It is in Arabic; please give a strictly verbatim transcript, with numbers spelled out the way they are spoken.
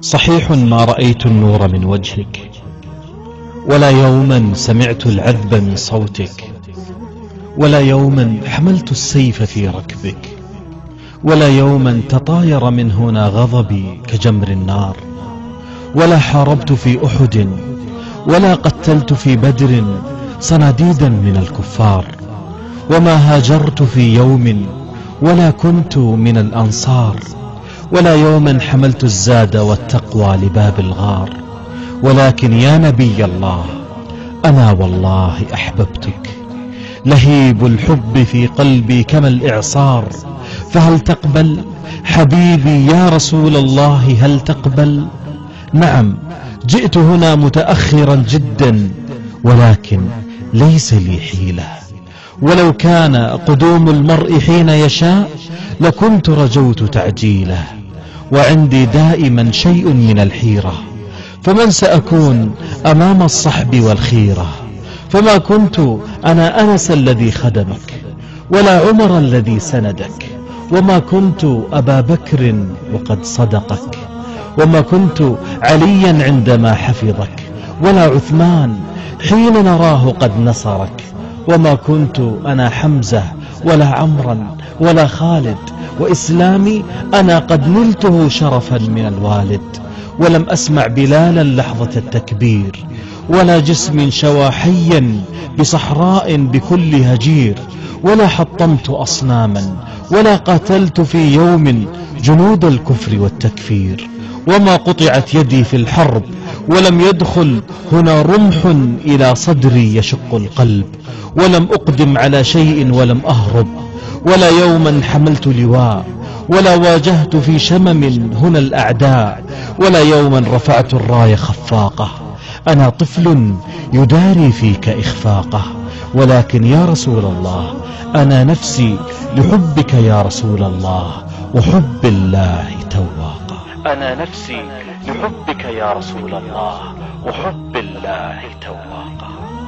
صحيح ما رأيت النور من وجهك، ولا يوما سمعت العذب من صوتك، ولا يوما حملت السيف في ركبك، ولا يوما تطاير من هنا غضبي كجمر النار، ولا حاربت في أحد، ولا قتلت في بدر صناديدا من الكفار، وما هاجرت في يوم، ولا كنت من الأنصار، ولا يوما حملت الزاد والتقوى لباب الغار. ولكن يا نبي الله أنا والله أحببتك، لهيب الحب في قلبي كما الإعصار، فهل تقبل حبيبي يا رسول الله؟ هل تقبل؟ نعم، جئت هنا متأخرا جدا، ولكن ليس لي حيلة، ولو كان قدوم المرء حين يشاء لكنت رجوت تعجيله، وعندي دائما شيء من الحيرة، فمن سأكون أمام الصحب والخيرة؟ فما كنت أنا أنس الذي خدمك، ولا عمر الذي سندك، وما كنت أبا بكر وقد صدقك، وما كنت عليا عندما حفظك، ولا عثمان حين نراه قد نصرك، وما كنت أنا حمزة ولا عمرا ولا خالد، وإسلامي أنا قد نلته شرفا من الوالد، ولم أسمع بلالا لحظة التكبير، ولا جسم شوى حيا بصحراء بكل هجير، ولا حطمت أصناما، ولا قاتلت في يوم جنود الكفر والتكفير، وما قطعت يدي في الحرب، ولم يدخل هنا رمح إلى صدري يشق القلب، ولم أقدم على شيء ولم أهرب، ولا يوما حملت لواء، ولا واجهت في شمم هنا الأعداء، ولا يوما رفعت الراية خفاقة. أنا طفل يداري فيك إخفاقه، ولكن يا رسول الله أنا نفسي لحبك يا رسول الله وحب الله تواقة. أنا نفسي لحبك يا رسول الله وحب الله تواقة.